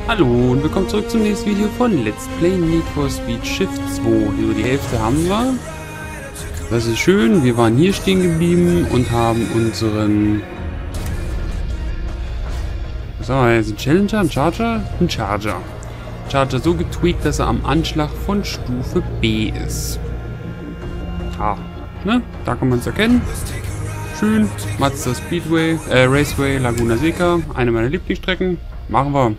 Hallo und willkommen zurück zum nächsten Video von Let's Play Need for Speed Shift 2. Über die Hälfte haben wir. Das ist schön. Wir waren hier stehen geblieben und haben unseren... Was haben wir jetzt? Ein Challenger? Ein Charger? Ein Charger. Charger so getweakt, dass er am Anschlag von Stufe B ist. Ah, ne? Da kann man es erkennen. Schön. Mazda Speedway, Raceway Laguna Seca. Eine meiner Lieblingsstrecken. Machen wir.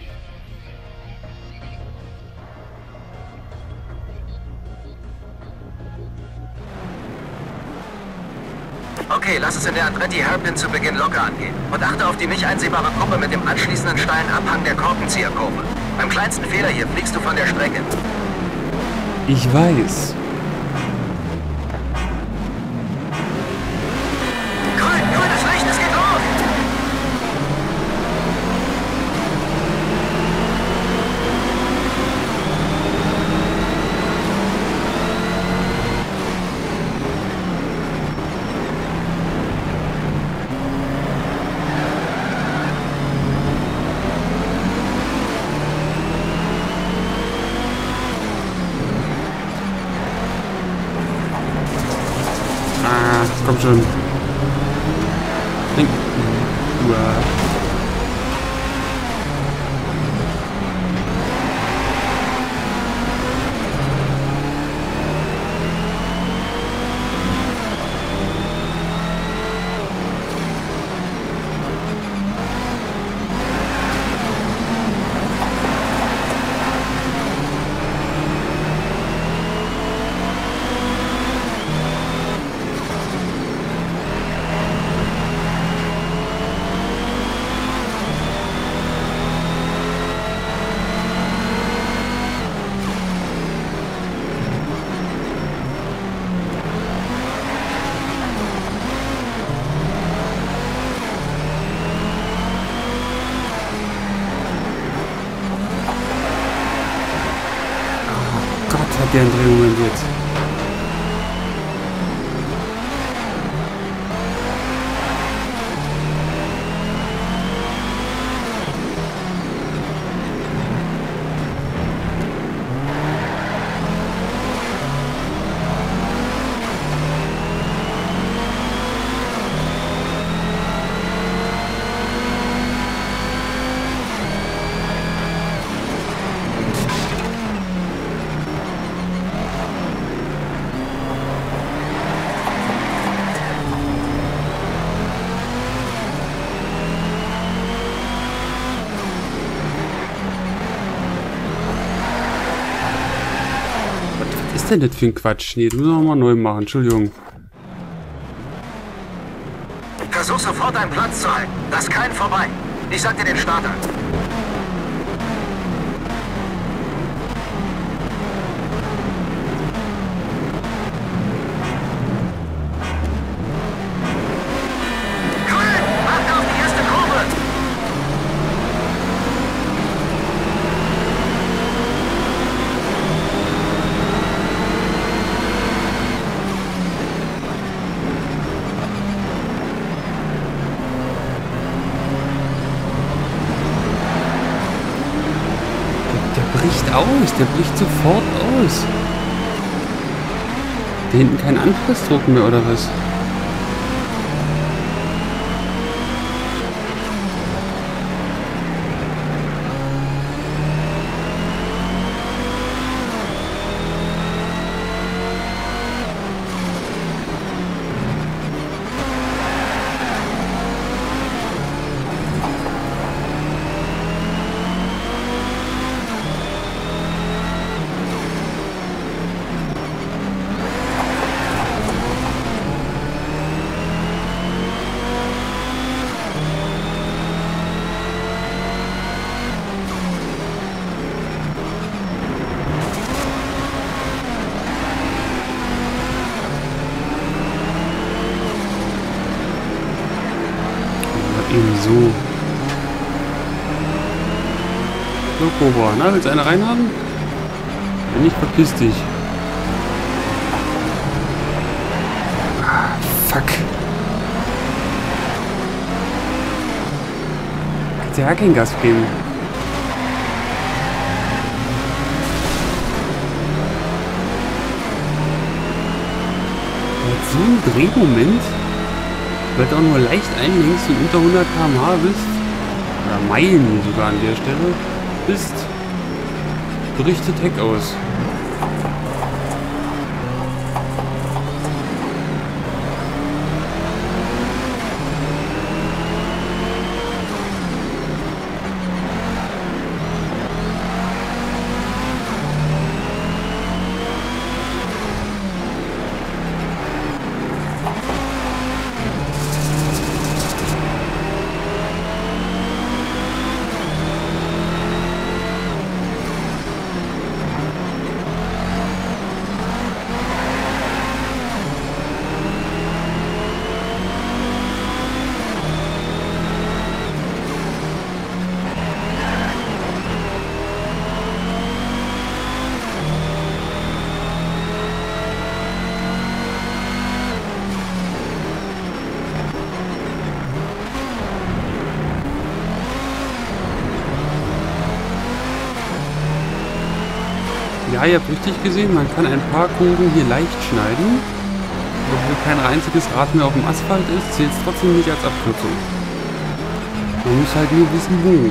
Okay, lass es in der Andretti Hairpin zu Beginn locker angehen. Und achte auf die nicht einsehbare Gruppe mit dem anschließenden steilen Abhang der Korkenzieherkurve. Beim kleinsten Fehler hier fliegst du von der Strecke. Ich weiß. Grünes Licht, es geht los! Komm schon. Uah. Hat der einen Drehmoment jetzt. Was ist denn das für ein Quatsch? Nee, das müssen wir nochmal neu machen. Entschuldigung. Versuch sofort einen Platz zu halten. Das ist kein vorbei. Ich sag dir den Starter. Grün! Achte auf die erste Kurve! Der bricht aus. Der bricht sofort aus. Da hinten kein Anpressdruck mehr, oder was? Eben so. So, Cobra. Na, willst du eine reinhaben? Wenn nicht, verpiss dich. Ah, fuck. Kannst ja kein Gas geben. Drehmoment, weil du auch nur leicht einlenkst und unter 100 km/h bist, oder Meilen sogar an der Stelle, bist, berichtet Heck aus. Ja, ihr habt richtig gesehen, man kann ein paar Kurven hier leicht schneiden. Obwohl kein einziges Rad mehr auf dem Asphalt ist, zählt es trotzdem nicht als Abkürzung. Man muss halt nur wissen, wo.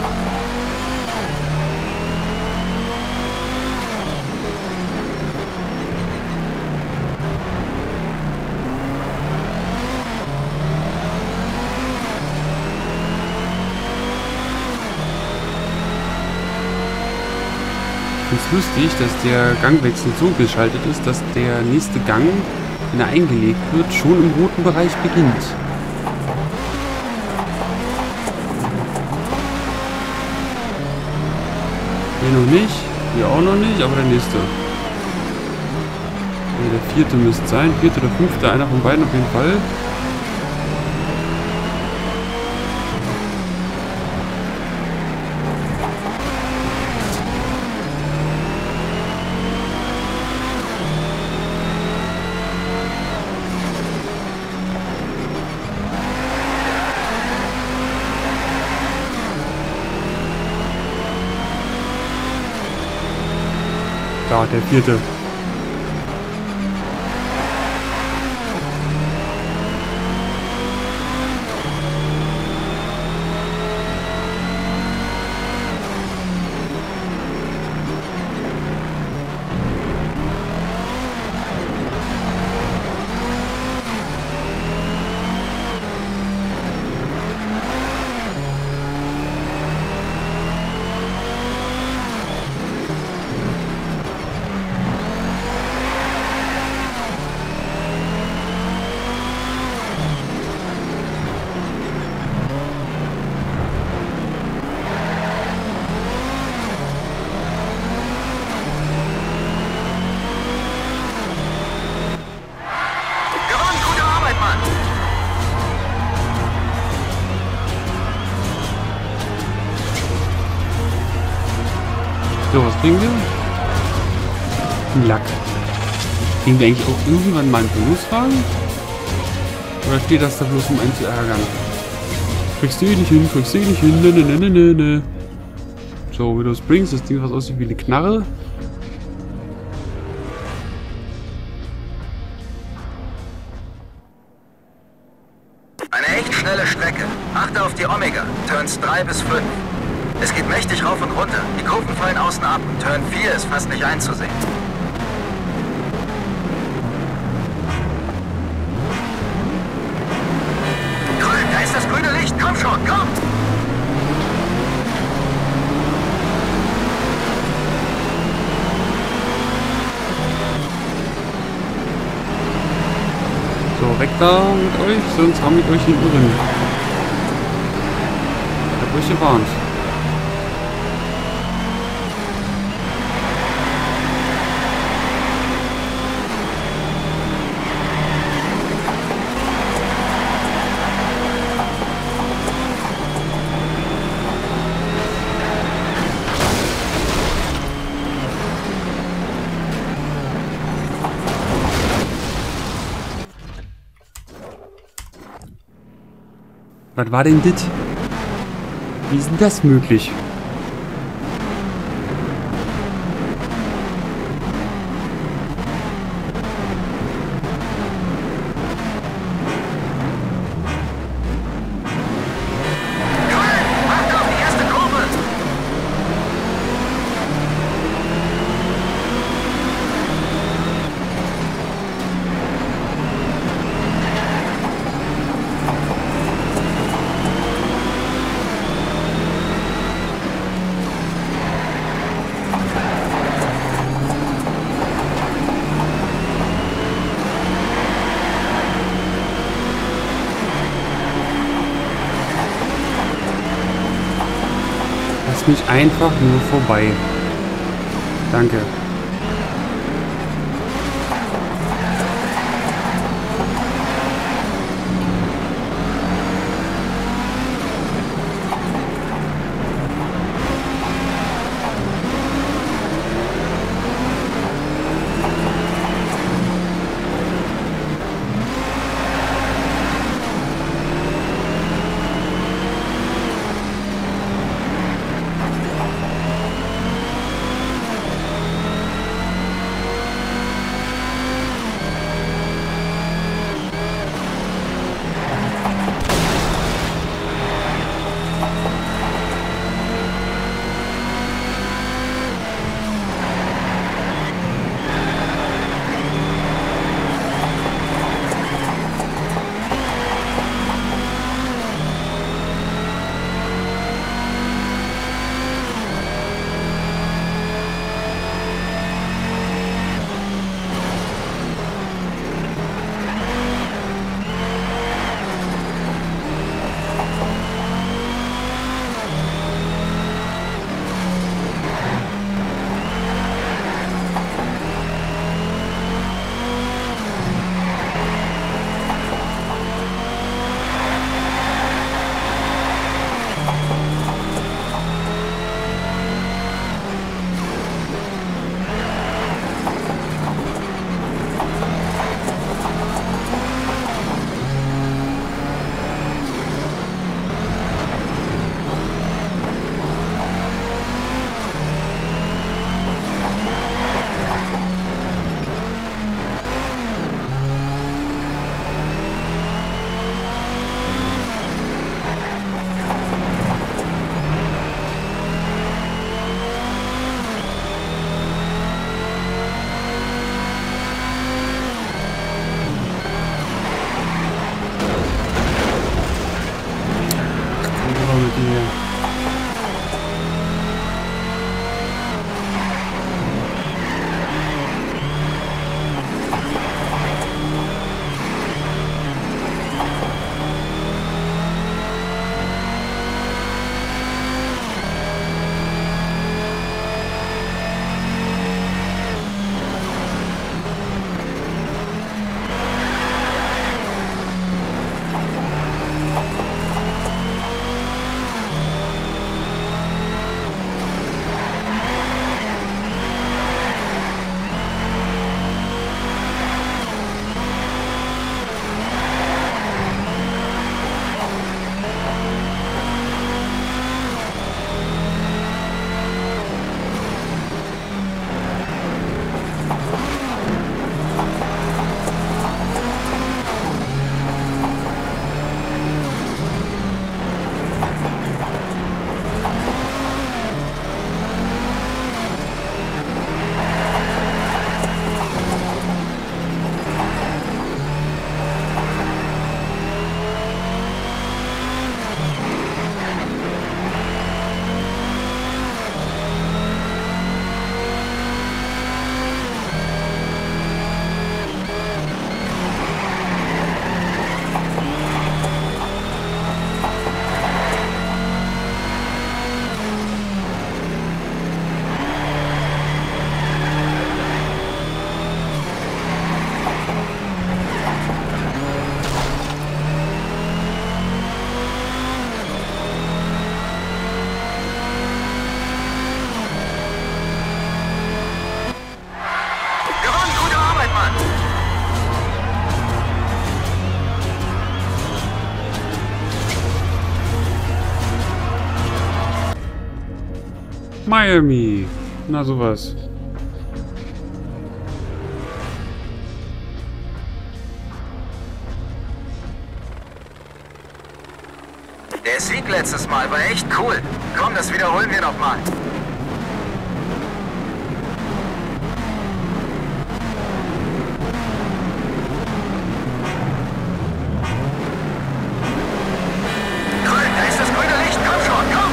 Ich finde es lustig, dass der Gangwechsel so geschaltet ist, dass der nächste Gang, wenn er eingelegt wird, schon im roten Bereich beginnt. Hier noch nicht, hier auch noch nicht, aber der nächste. Ja, der vierte müsste sein, vierte oder fünfte, einer von beiden auf jeden Fall. Da, der vierte. So, was kriegen wir? Ein Lack. Kriegen wir eigentlich auch irgendwann mal einen Bonuswagen? Oder steht das da bloß, um einen zu ärgern? Kriegst du eh nicht hin, kriegst du eh nicht hin, ne. So, Widow Springs, das Ding, was aussieht wie eine Knarre. Eine echt schnelle Strecke. Achte auf die Omega, Turns 3 bis 5. Es geht mächtig rauf und runter. Die Kurven fallen außen ab. Turn 4 ist fast nicht einzusehen. Grün, da ist das grüne Licht. Komm schon, komm! So, weg da mit euch, sonst haben wir euch in Irren. Ich hab euch gewarnt. Was war denn das? Wie ist denn das möglich? lass mich einfach nur vorbei. Danke. Miami. Na sowas. Der Sieg letztes Mal war echt cool. Komm, das wiederholen wir noch mal. Grün, da ist das grüne Licht. Komm schon, komm!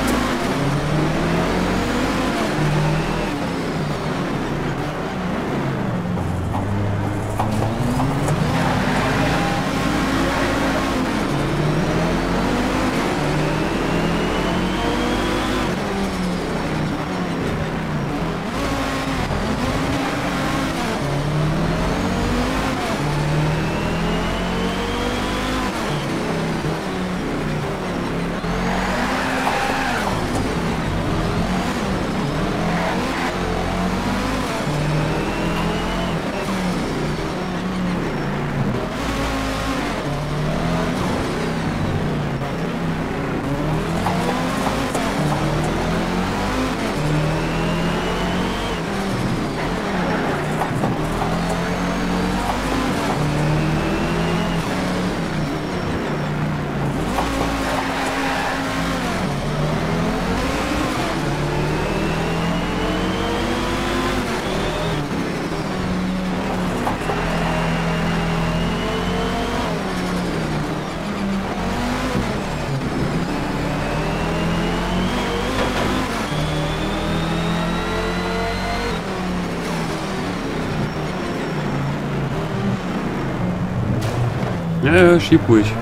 Schieb ruhig.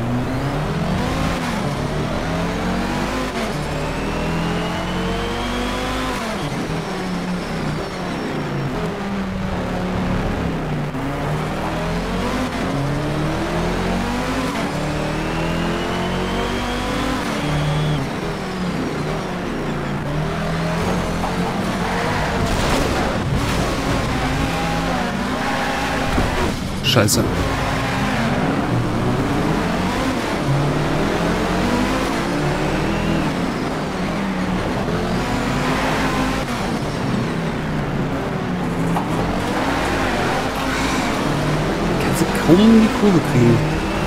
Scheiße. Kannst du kaum in die Kurve kriegen.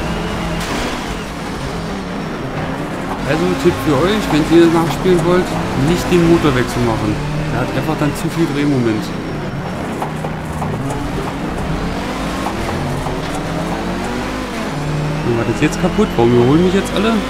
Also Tipp für euch, wenn ihr nachspielen wollt, nicht den Motorwechsel machen. Der hat einfach dann zu viel Drehmoment. War das jetzt kaputt? Warum überholen mich jetzt alle?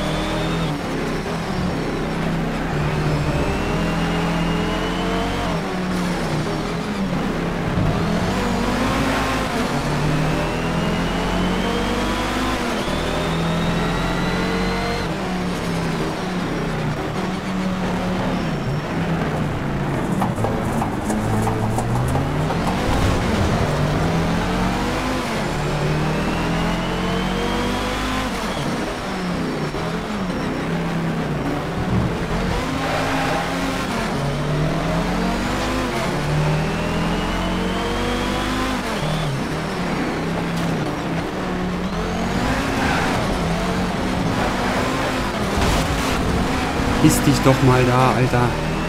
Iss dich doch mal da, Alter.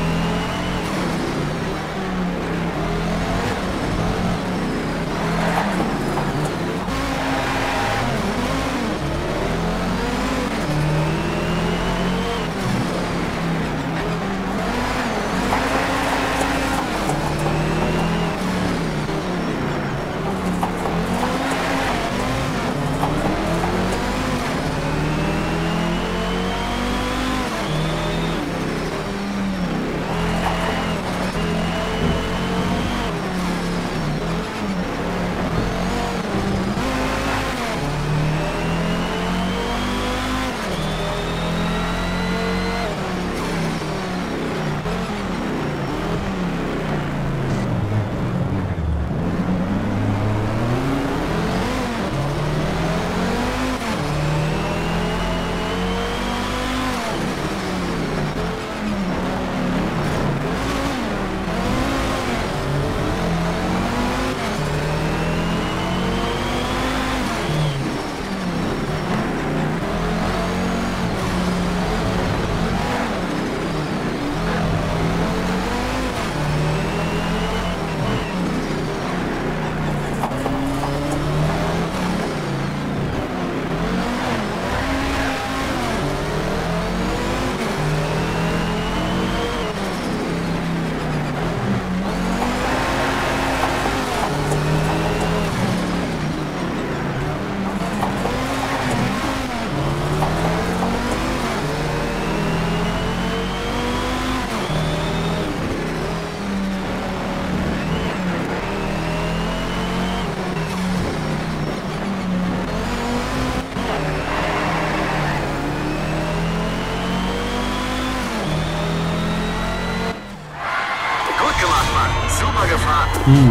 Super gefahren.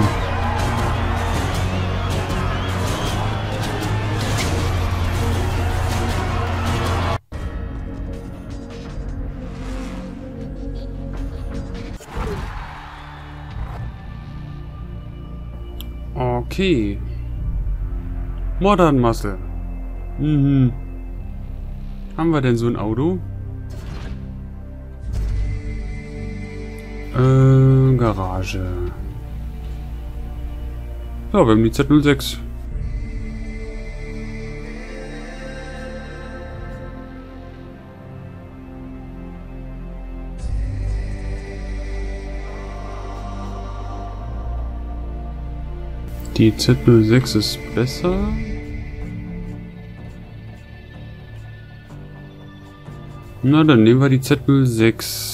Okay. Modern Muscle. Haben wir denn so ein Auto? Garage. Ja, wir haben die Z06. Die Z06 ist besser. Na, dann nehmen wir die Z06.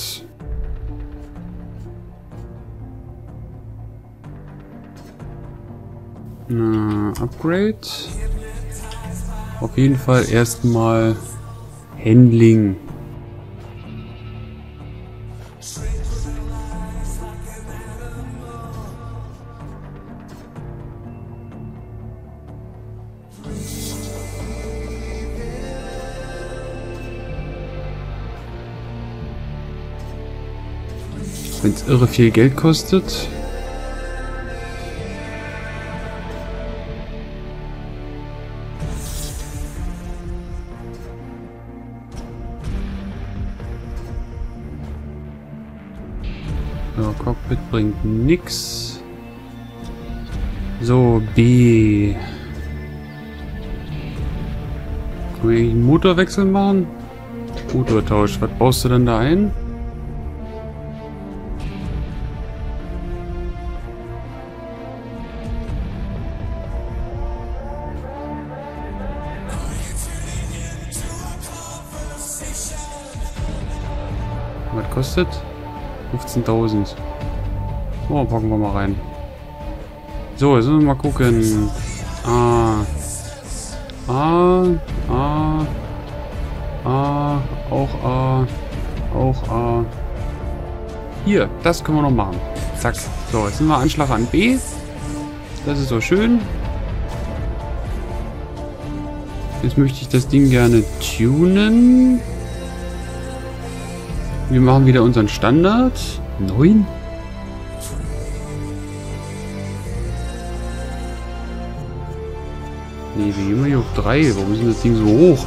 Na, Upgrade. Auf jeden Fall erstmal Handling. Wenn es irre viel Geld kostet. So, Cockpit bringt nix. So, B. Können wir eigentlich einen Motorwechsel machen? Motortausch. Was baust du denn da ein? Was kostet? 15.000. Oh, packen wir mal rein. So, jetzt müssen wir mal gucken. Auch A. Hier, das können wir noch machen. Zack. So, jetzt sind wir Anschlag an B. Das ist so schön. Jetzt möchte ich das Ding gerne tunen. Wir machen wieder unseren Standard. 9. Nee, wir gehen mal hier auf 3. Warum ist denn das Ding so hoch?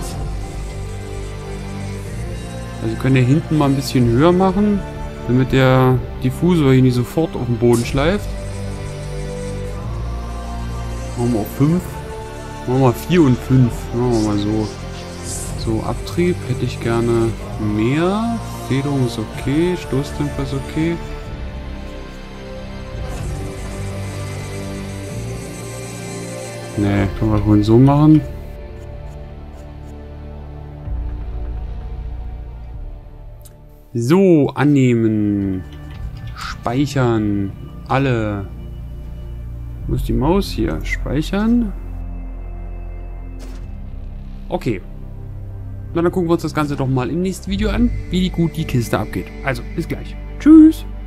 Also wir können ja hinten mal ein bisschen höher machen, damit der Diffusor hier nicht sofort auf den Boden schleift. Machen wir auf 5. Machen wir mal 4 und 5. Machen wir mal so. So, Abtrieb hätte ich gerne mehr. Federung ist okay. Stoßdämpfer ist okay. Ne, können wir wohl so machen. So, annehmen. Speichern. Alle. Wo ist die Maus hier? Speichern. Okay. Na, dann gucken wir uns das Ganze doch mal im nächsten Video an, wie gut die Kiste abgeht. Also, bis gleich. Tschüss.